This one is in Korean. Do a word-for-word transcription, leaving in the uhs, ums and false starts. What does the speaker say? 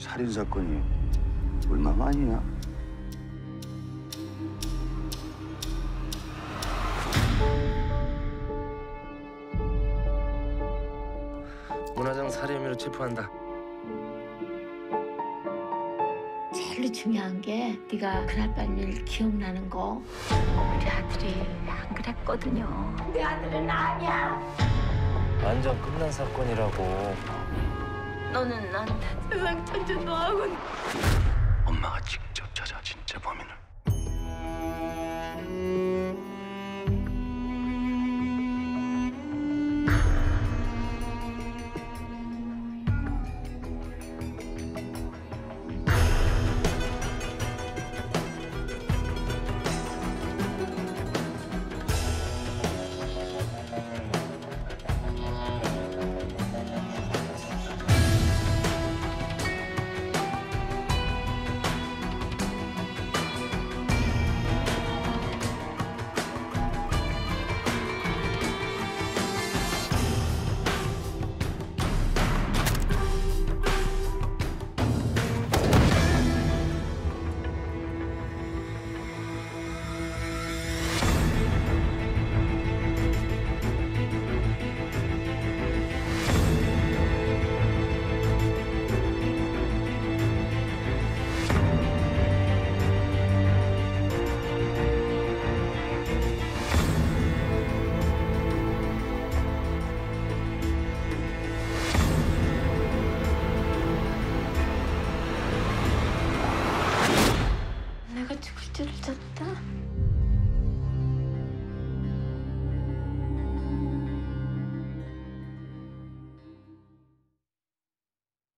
살인 사건이 얼마만이야? 문화장 살해 혐의로 체포한다. 제일 중요한 게 네가 그날 밤 일 기억나는 거. 우리 아들이 안 그랬거든요. 내 아들은 아니야. 완전 끝난 사건이라고. 너는 나한테 세상 천재 너하고. 엄마가 직접 찾아 진짜 범인을. 내가 죽을 줄을 쳤다.